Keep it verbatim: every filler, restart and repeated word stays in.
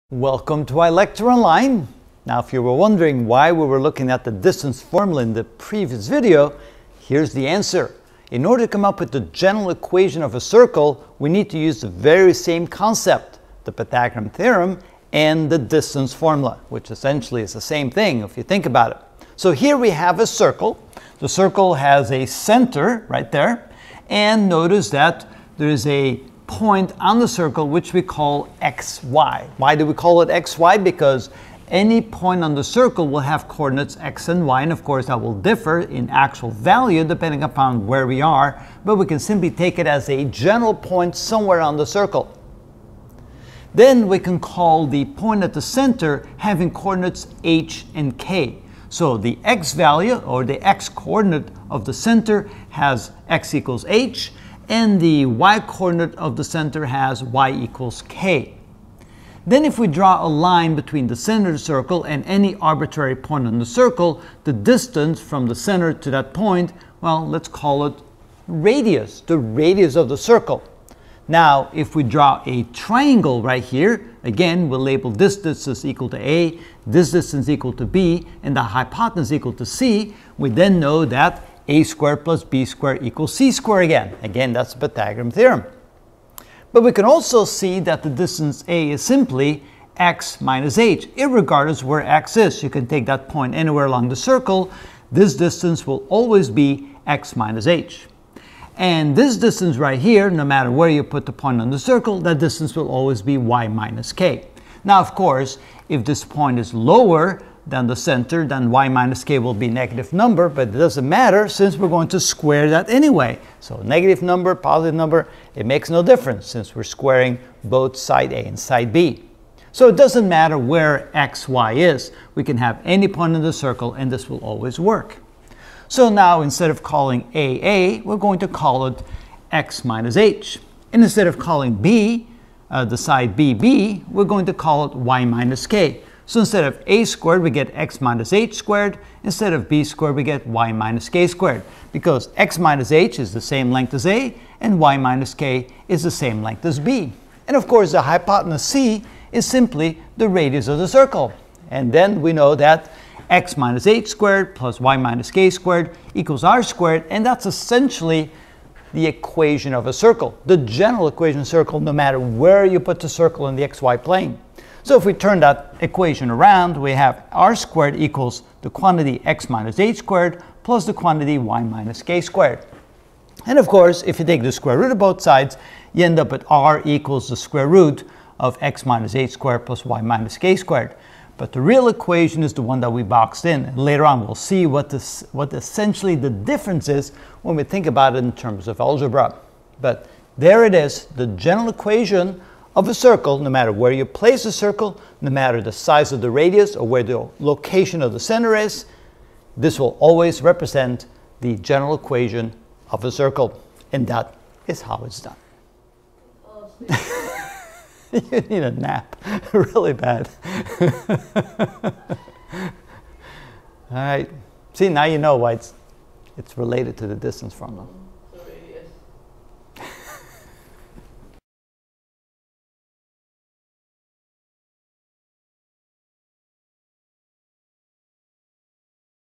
Welcome to iLecture Online. Now, if you were wondering why we were looking at the distance formula in the previous video, here's the answer. In order to come up with the general equation of a circle, we need to use the very same concept, the Pythagorean theorem and the distance formula, which essentially is the same thing if you think about it. So here we have a circle. The circle has a center right there, and notice that there is a point on the circle which we call xy. Why do we call it xy? Because any point on the circle will have coordinates x and y, and of course that will differ in actual value depending upon where we are, but we can simply take it as a general point somewhere on the circle. Then we can call the point at the center having coordinates h and k. So the x value, or the x coordinate of the center, has x equals h, and the y-coordinate of the center has y equals k. Then if we draw a line between the center of the circle and any arbitrary point on the circle, the distance from the center to that point, well, let's call it radius, the radius of the circle. Now, if we draw a triangle right here, again, we'll label this distance equal to A, this distance equal to B, and the hypotenuse equal to C, we then know that a squared plus b squared equals c squared again. Again, that's the Pythagorean theorem. But we can also see that the distance a is simply x minus h, irregardless where x is. You can take that point anywhere along the circle. This distance will always be x minus h. And this distance right here, no matter where you put the point on the circle, that distance will always be y minus k. Now, of course, if this point is lower than the center, then y minus k will be a negative number, but it doesn't matter since we're going to square that anyway. So negative number, positive number, it makes no difference since we're squaring both side A and side B. So it doesn't matter where x, y is. We can have any point in the circle and this will always work. So now instead of calling A A, we're going to call it x minus h. And instead of calling B, uh, the side B B, we're going to call it y minus k. So instead of a squared, we get x minus h squared. Instead of b squared, we get y minus k squared. Because x minus h is the same length as a, and y minus k is the same length as b. And of course, the hypotenuse c is simply the radius of the circle. And then we know that x minus h squared plus y minus k squared equals r squared, and that's essentially the equation of a circle, the general equation of a circle, no matter where you put the circle in the xy plane. So if we turn that equation around, we have r squared equals the quantity x minus h squared plus the quantity y minus k squared. And of course, if you take the square root of both sides, you end up at r equals the square root of x minus h squared plus y minus k squared. But the real equation is the one that we boxed in. And later on, we'll see what, this, what essentially the difference is when we think about it in terms of algebra. But there it is, the general equation of a circle, no matter where you place the circle, no matter the size of the radius or where the location of the center is, this will always represent the general equation of a circle. And that is how it's done. You need a nap, really bad. All right, see, now you know why it's, it's related to the distance formula.